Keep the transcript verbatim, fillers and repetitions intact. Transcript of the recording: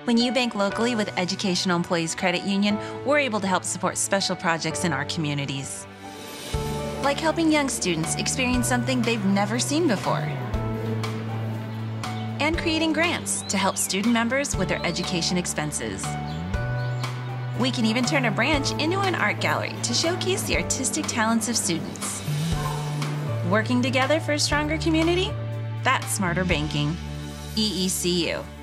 When you bank locally with Educational Employees Credit Union, we're able to help support special projects in our communities. Like helping young students experience something they've never seen before. And creating grants to help student members with their education expenses. We can even turn a branch into an art gallery to showcase the artistic talents of students. Working together for a stronger community? That's smarter banking. E E C U.